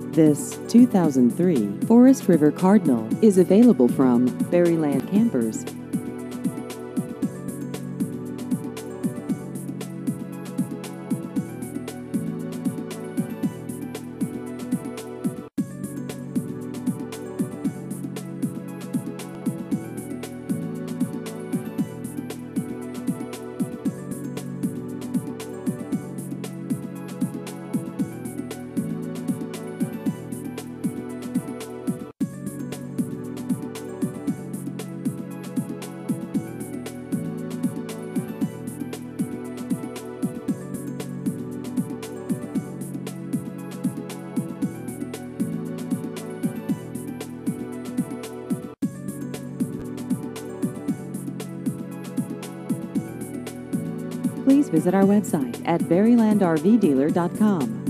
This 2003 Forest River Cardinal is available from Berryland Campers. Please visit our website at berrylandrvdealer.com.